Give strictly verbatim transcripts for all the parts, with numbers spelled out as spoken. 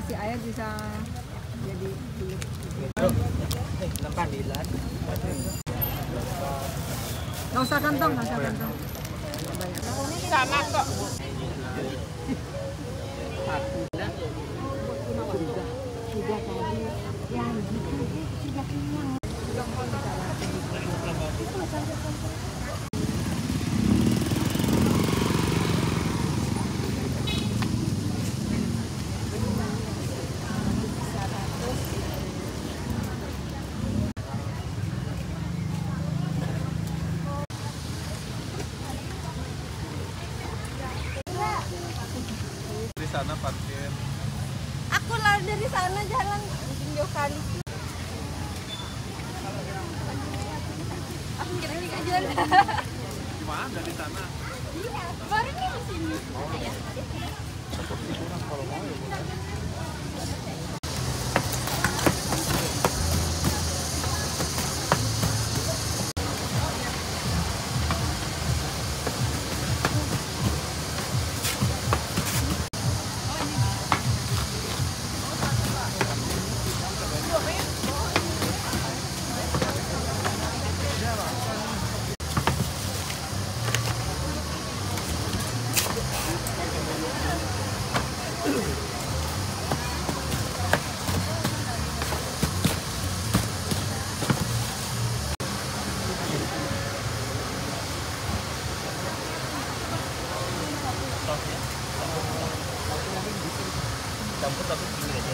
dikasih air bisa jadi bulat. Nih, lempandilan. Nggak usah kantong, nggak usah kantong. Sama kok. Sudah tadi yang gitu sudah kenyang. Di sana parkir. Aku lari dari sana jalan jauh kali. Aku kira ini aja. Gimana dari sana? Iya, baru nih di sini. Kalau mau ya. Campur tapi gini aja.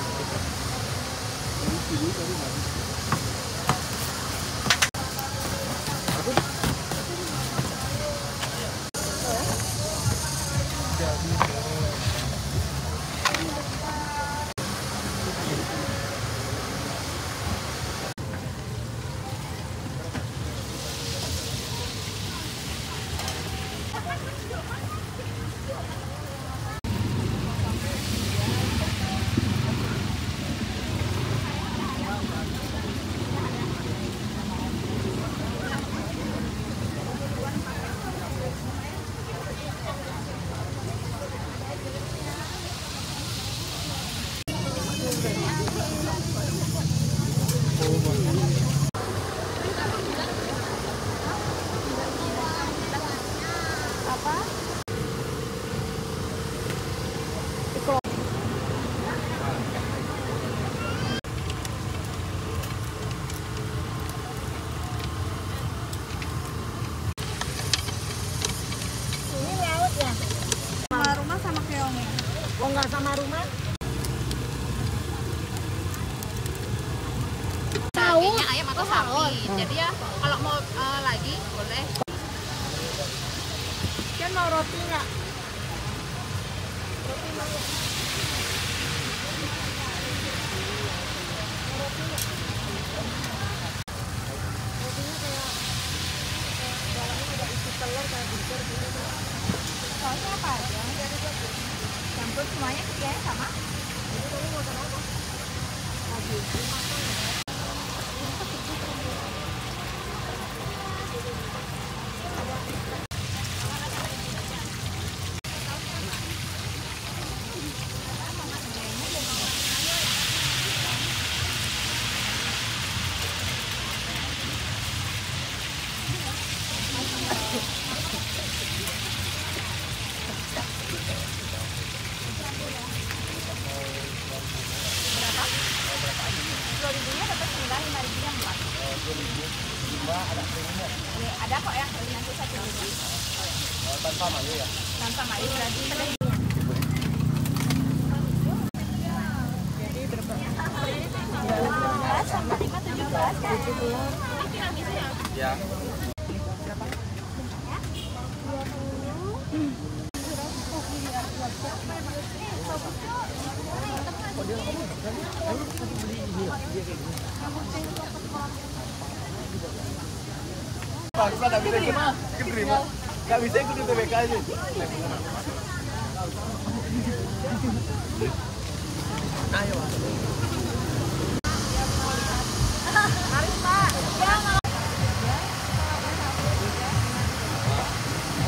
Oh nggak sama rumah? Dagingnya ayam atau sapi. Jadi ya kalau mau uh, lagi boleh. Kan mau roti nggak? Roti mau. Rotinya kayak dalamnya ada isi telur kayak burger gitu. Soalnya apa aja? Campur semuanya kerjanya sama. Jadi kamu mau makan apa? Lagi. Ada kok ya, nanti saya coba. Tanpa mayo ya? Tanpa mayo berarti. Jadi berapa? Sama lima tujuh belas kan? Ya. Paksa nggak bisa ikut, ikut terima. Nggak bisa ikut di T B K aja. Ayo. Harus Pak.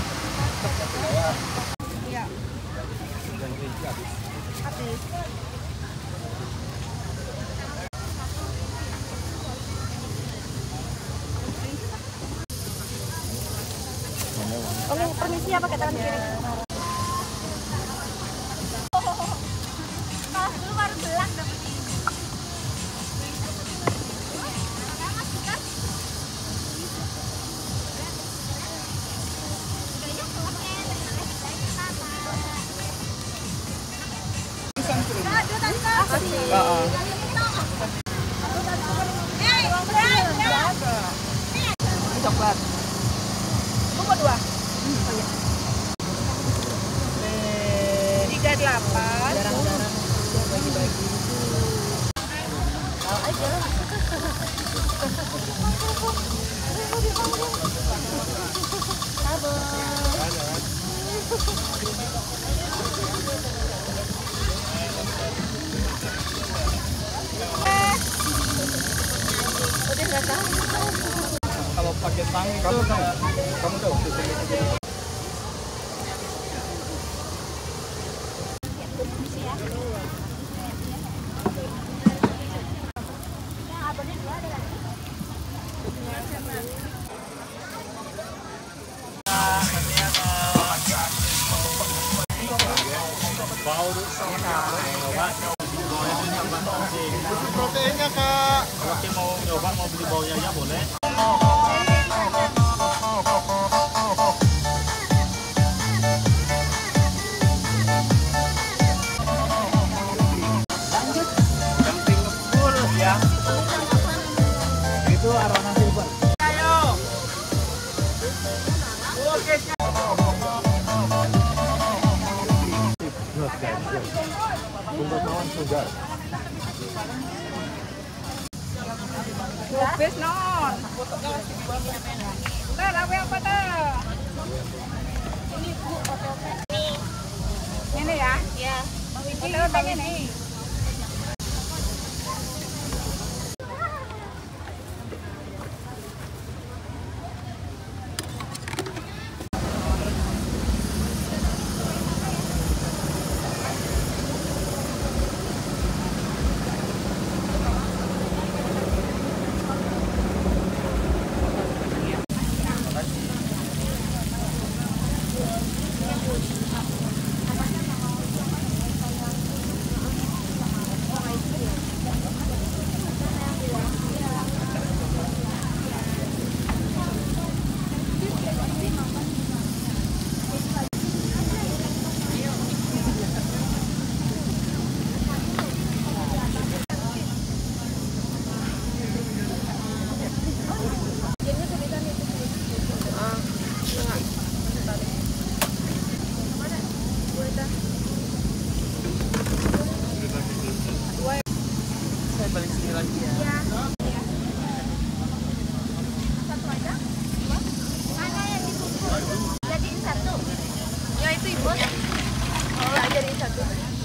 Iya. Yang ini habis. Habis. siapa pakai tangan kiri? Kalau dulu baru belang dapet ini. Coklat. Buku dua. Tiga delapan. Jarang-jarang bagi-bagi. Kalau pakai tang itu kayak kamu tahu. Proteinnya kak. Kalau mau nyoba mau beli baunya aja boleh. Lanjut. Camping full ya. Itu arwana silver. Ayo. Oke. Kawan sudah. Habis non. Dah, apa apa dah? Ini ya? Ya. Ini bang ini. Saya balik sini lagi ya. Iya. Satu aja? Dua? Mana yang dibungkus? Jadiin satu. Ya itu ibu. Oh, ya, jadiin satu.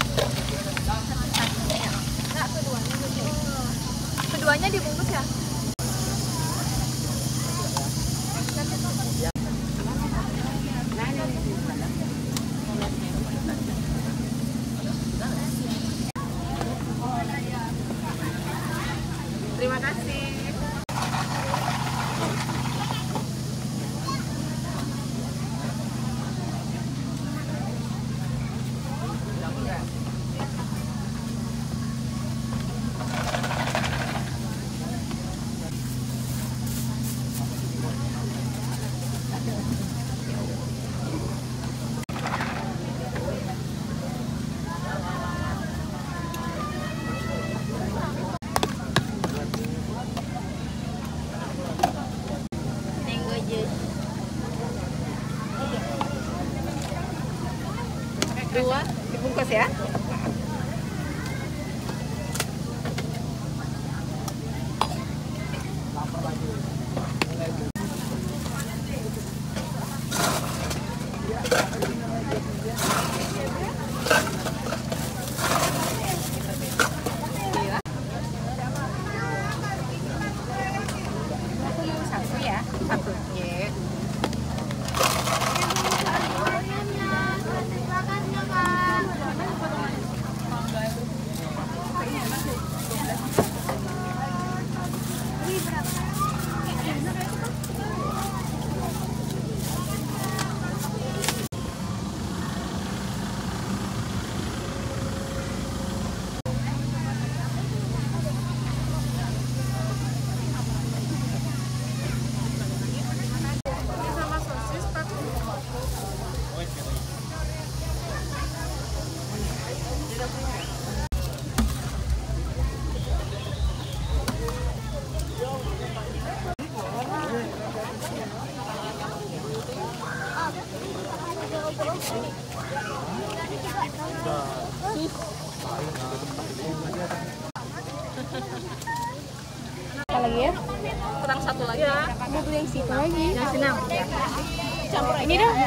Enggak, keduanya dibungkus. Keduanya dibungkus ya? Terima kasih. Dua dibungkus ya. Satu ya, satu. Yeah. Apa lagi ya? Kurang satu lagi. Mau beli yang situ lagi. Yang senang. Ya. Campur ini dong.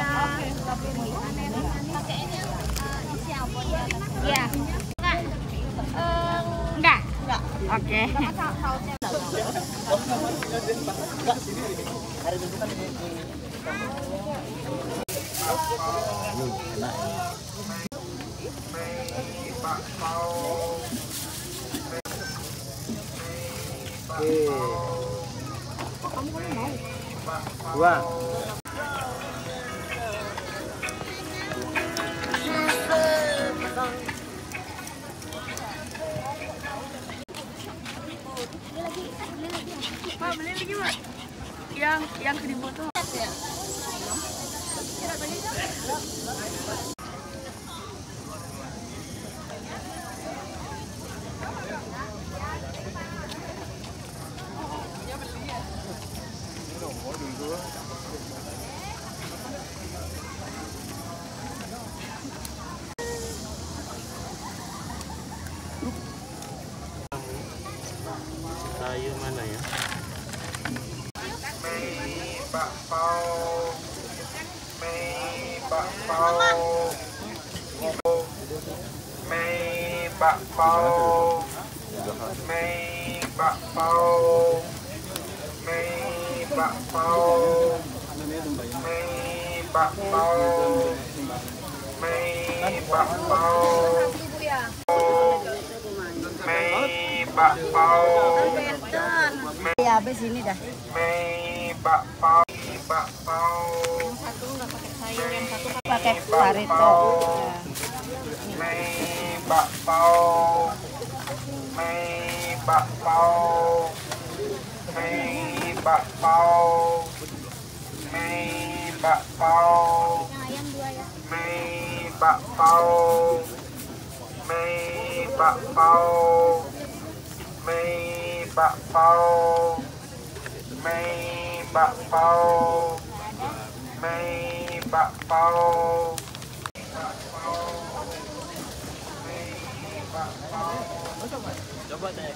Ya. Enggak. Enggak. Enggak. Oke. Hari Minggu kan di dua. Pak, beli lagi, Pak. Yang yang keribu tuh. Sayur mana ya? Bakpao, mie bakpao, mie bakpao, mie bakpao, mie bakpao, mie bakpao, mie bakpao, mie bakpao. Ya, habis ini dah. Mie bakpao, bakpao. Satu enggak pakai sayur, yang satu Pakai parito. Mie bakpao, mie bakpao, mie bakpao, mie bakpao, ayam dua ya. mie bakpao, mie bakpao, mie bakpao, mie bakpao, mie bakpao. Coba deh.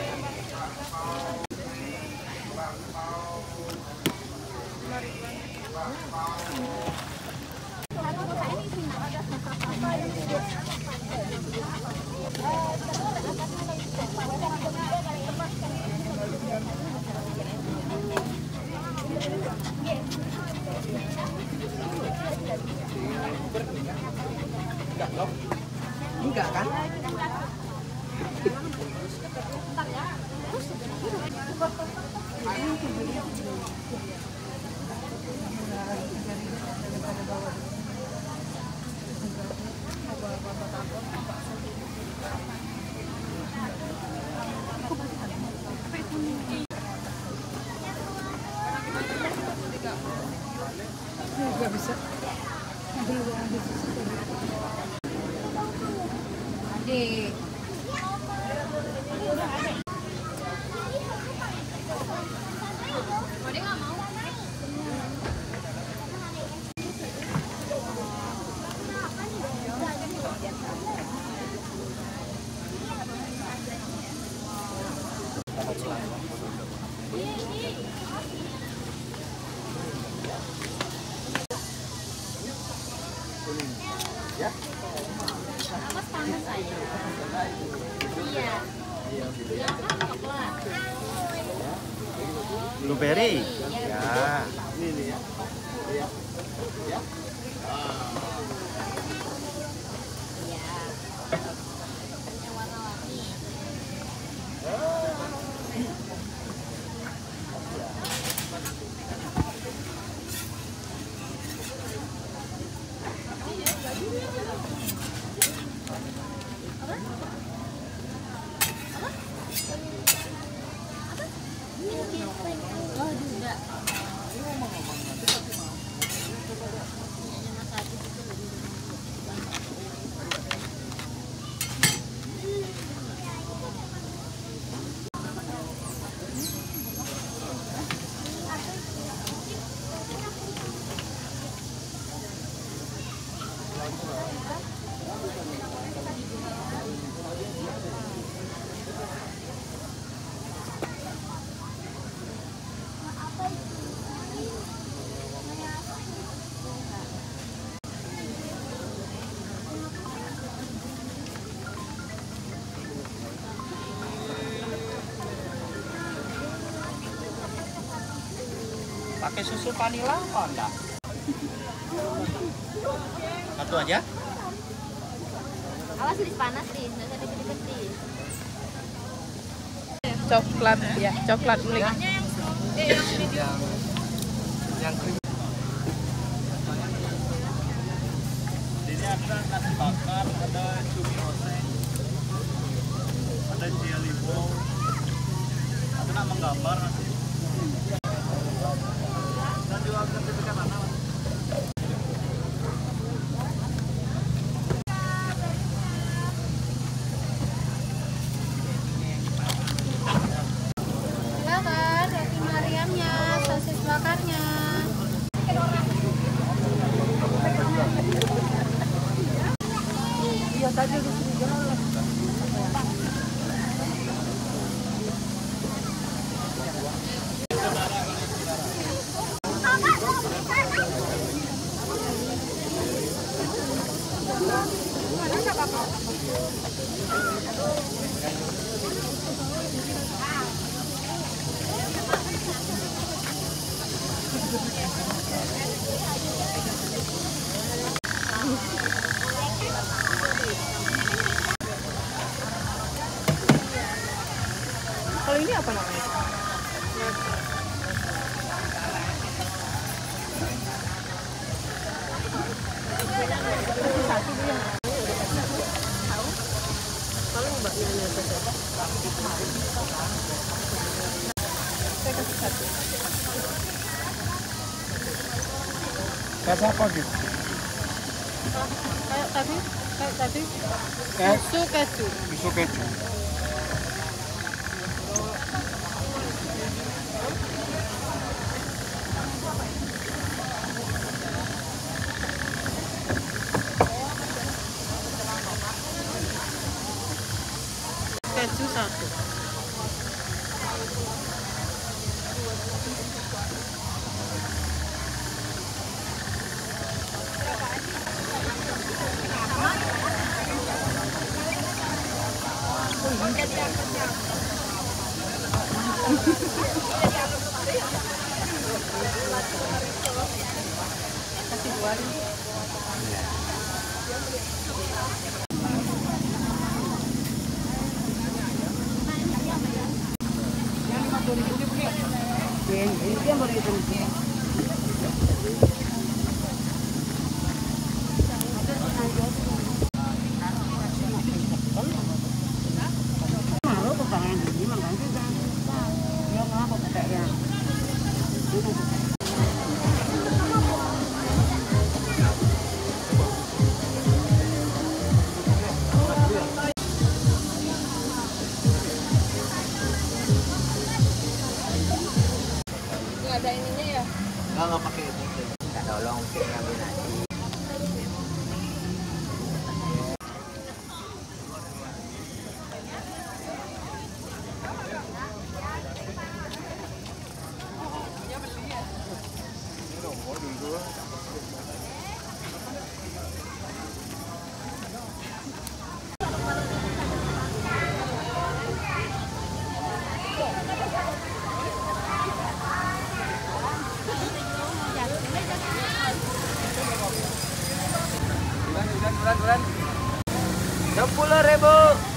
Enggak kan? Enggak bisa. Adik. Blueberry. Ya. Ini nih ya. Ya. Ya. Pakai susu vanila apa enggak? Satu aja? Awas Lis, panas Lis, nggak usah dikit-dikit Lis. Coklat ya, coklat milik. Yang yang krim. Ini ada nasi bakar, ada cumi oseng, ada jelly bowl. Aku nak menggambar nasi. Dan jual sertifikat mana? Silakan roti Mariamnya, sosis bakarnya. Iya tadi udah suruh jalan. Kalau ini apa namanya? Kasih apa gitu? Kayak tadi, kayak tadi. Kayak Susu keju. susu keju. Keju satu. Kasih dua. Nggak ada ininya ya? Enggak, enggak pakai itu. Kita tolong untuk ngambil nasi. Duran, duran, duran. Sepuluh ribu.